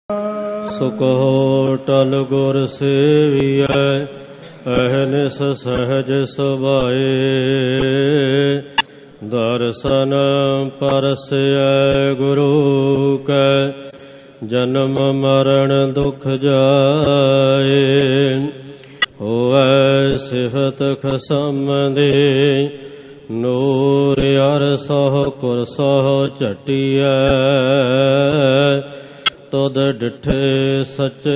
सुख होटल गुर सेवियै अहनिस सहज सुभाए। दर्शन परसै गुरु कै जन्म मरण दुख जाए। होवै सिफत खसम दे नूर अर सह कुर सह झटियै। तुद डिठे सच्चे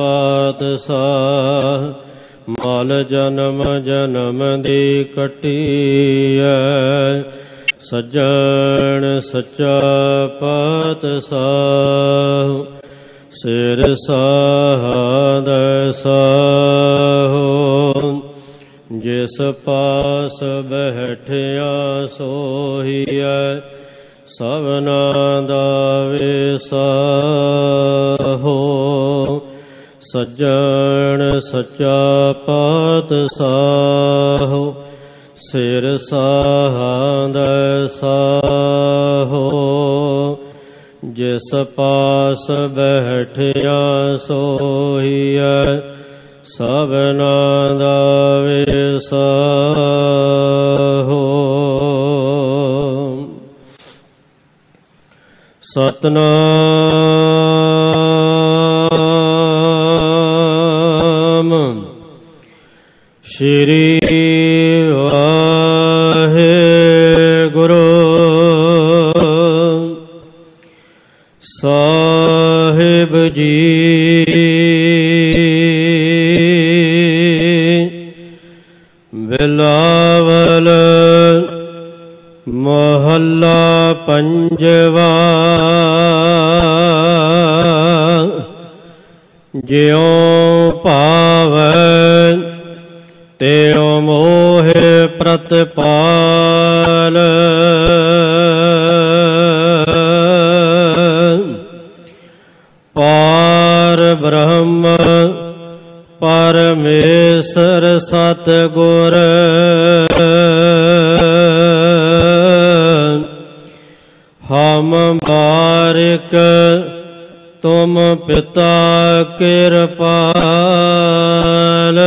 पातशाह माल जन्म जन्म दी कटियै। सज्जन सच्चा पातशाह सिर साध साहो। जिस पास बैठिया सोहियै सबना दा विसाहो। सज्जन सच्चा पातशाह सिर साध साहो। जिस पास बैठिया सोहियै सबना दा विसाहो। सतनाम श्री वाहेगुरु साहिब जी। बिलावल महला पंजवा। ज्यों पावै त्यों मोहे प्रतिपाल। पार ब्रह्म परमेश्वर सतगुर हम बारिक तुम पिता कृपाल।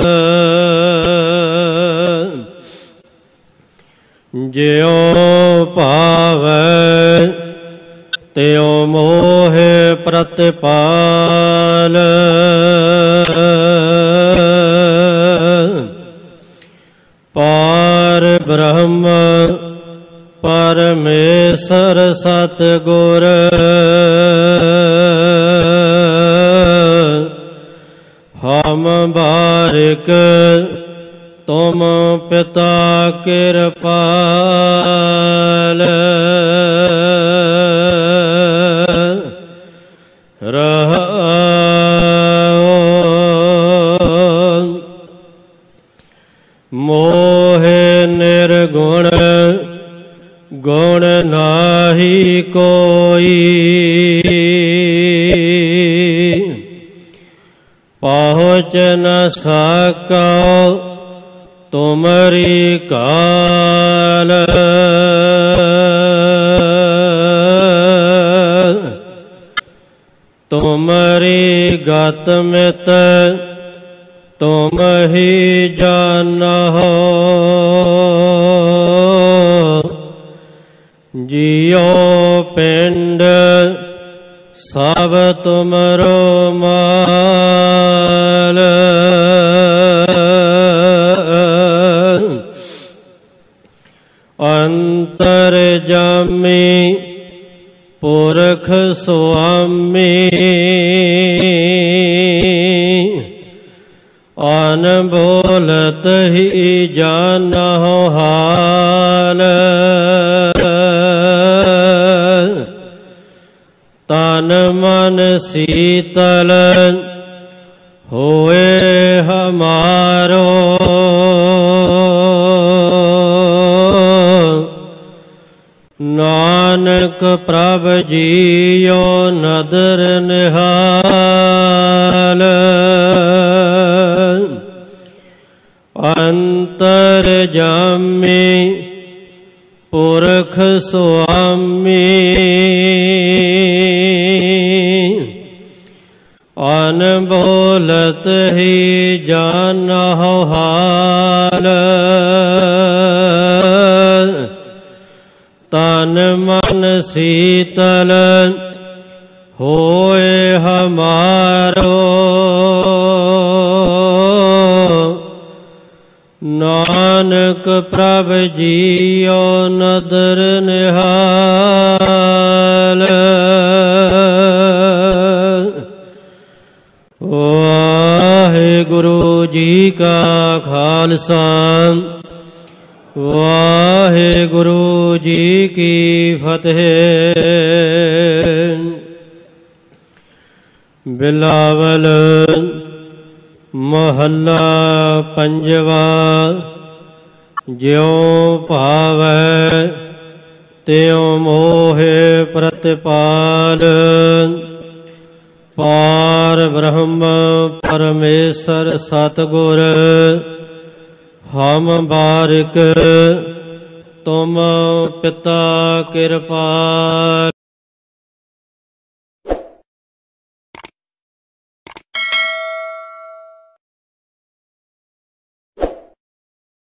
ज्यों पावै त्यों मोहे प्रतिपाल। पार ब्रह्म परमेश्वर सतगुर हम बारिक तुम पिता कृपाल। मोहे निर्गुण गुण नाही कोई। पहुँच न सको तुमरी काल। तुमरी गत मित तुम ही जानहो। जियो पिंड सब तुमरो माल। अंतर्जामी पुरख स्वामी अनबोलत ही जानहो हाल। तन मन शीतल होए हमारो। नानक प्रभ जियो नदर निहाल। अंतर्जामी पुरख स्वामी अनबोलत ही जानहु हाल, तन मन शीतल होए हमारो। नानक प्रभ जियो नदर निहाल। वाहिगुरु जी का खालसा वाहिगुरु जी की फतेह। बिलावल महला पंजवा। ज्यों भावै त्यों मोहे प्रतिपाल। पार ब्रह्म परमेश्वर सतगुर हम बारिक तुम पिता कृपाल।